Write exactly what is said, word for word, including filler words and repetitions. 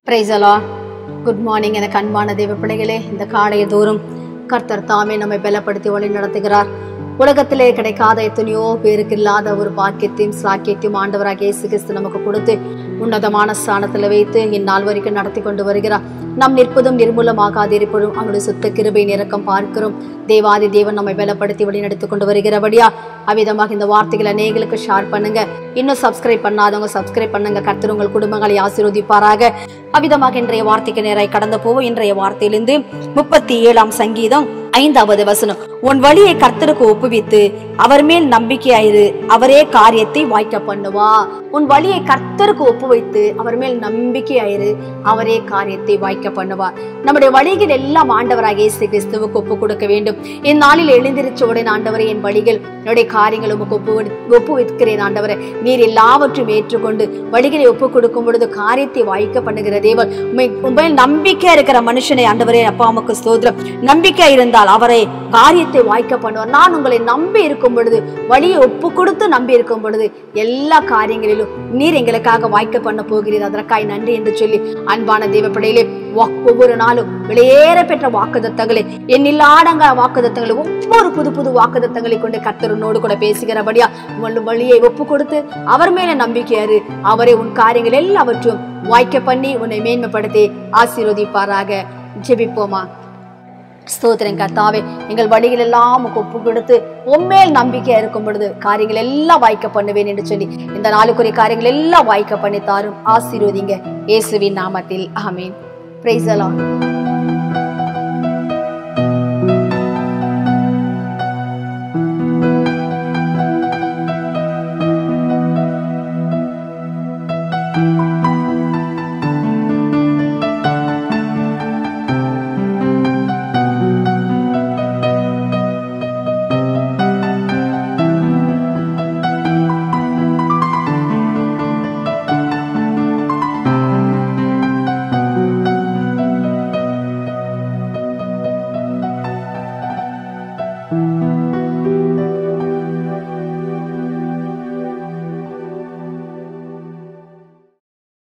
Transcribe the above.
Praise the Lord. Good morning எனக்கு அன்பான தேவ பிள்ளைகளே, இந்த காலையை தோறும் கர்த்தர் தாமே நம்மை பலப்படுத்தி வழி நடத்துகிறார். உலகத்திலே கிடைக்காத எத்தனையோ பேருக்கு இல்லாத ஒரு பாக்கியத்தையும் சாக்கியத்தையும் ஆண்டவராக இயேசு கிறிஸ்து நமக்கு கொடுத்து உன்னதமான ஸ்தானத்தில் வைத்து இந்நாள் வரைக்கும் நடத்தி கொண்டு வருகிறார். நம் நிற்பதும் நிர்மூலமாகாது இருப்பதும் அவனுடைய சுத்த கிருபை நிரக்கம் பார்க்கிறோம். தேவாதி தேவன் நம்மை பலப்படுத்தி வழி நடத்தி கொண்டு வருகிறபடியா அவ்விதமாக இந்த வார்த்தைகளை அநேகளுக்கு ஷேர் பண்ணுங்க. இன்னும் சப்ஸ்கிரைப் பண்ணாதவங்க சப்ஸ்கிரைப் பண்ணுங்க. கர்த்தர் உங்கள் குடும்பங்களை ஆசீர்வதிப்பாராக. அவ்விதமாக இன்றைய வார்த்தைக்கு நேராய் கடந்து போவோம். இன்றைய வார்த்தையிலிருந்து முப்பத்தி ஏழாம் சங்கீதம் ஐந்தாவது வசனம். உன் வழியை கர்த்தருக்கு ஒப்புவித்து அவர் மேல் நம்பிக்கையாயிரு, அவரே காரியத்தை வாய்க்க பண்ணுவா. உன் வழியை கர்த்தருக்கு ஒப்புவித்து அவர் மேல் நம்பிக்கையாயிரு, அவரே காரியத்தை வாய்க்க பண்ணுவார். நம்முடைய வழிகள் எல்லாம் ஆண்டவராக இயேசு கிறிஸ்துவுக்கு ஒப்பு கொடுக்க வேண்டும். இந்நாளில் எழுந்திருச்ச உடனே ஆண்டவரே என் வழிகள் என்னுடைய காரியங்கள் உமக்கு ஒப்பு ஒப்புவிக்கிறேன் ஆண்டவரே, நீர் எல்லாவற்றும் ஏற்றுக்கொண்டு வழிகளை ஒப்பு கொடுக்கும் பொழுது காரியத்தை வாய்க்க பண்ணுகிற தேவன். உண்மையில் நம்பிக்கையா இருக்கிற மனுஷனை ஆண்டவரே அப்பா அம்மாக்கு ஸ்தோத்திரம். நம்பிக்கை இருந்தால் அவரை காரியத்தை வாய்க்க பண்ணுவார். நான் உங்களை நம்பி இருக்கும் பொழுது, வழியை ஒப்பு கொடுத்து நம்பி இருக்கும் பொழுது எல்லா காரியங்களிலும் நீர் எங்களுக்காக வாய்க்க பண்ண போகிறீர், அதற்காய் நன்றி என்று சொல்லி அன்பான தேவ பிள்ளைகளே, ஒவ்வொரு நாளும் வெளியேற பெற்ற வாக்குத்தத்தங்களை, எண்ணில்லாடங்க வாக்குத்தத்தங்களை, ஒவ்வொரு புது புது வாக்குத்தத்தங்களை கொண்டு கர்த்தரோடு கூட பேசுகிறபடியா உன் வழியை ஒப்பு கொடுத்து அவர் மேல நம்பிக்கையாரு, அவரே உன் காரியங்கள் எல்லாவற்றும் வாய்க்க பண்ணி உன்னை மேன்மைப்படுத்தி ஆசீர்வதிப்பாராக. ஜெபிப்போமா. ஸ்தோத்திரம் கர்த்தாவே, எங்கள் வழிகள் எல்லாம் ஒப்பு கொடுத்து உண்மையில் நம்பிக்கையா இருக்கும் பொழுது காரியங்கள் எல்லாம் வாய்க்க பண்ணுவேன் என்று சொல்லி இந்த நாளுக்குரிய காரியங்கள் எல்லாம் வாய்க்க பண்ணி தாரும். ஆசீர்வதிங்க இயேசுவின் நாமத்தில். ஆமென். Praise the Lord.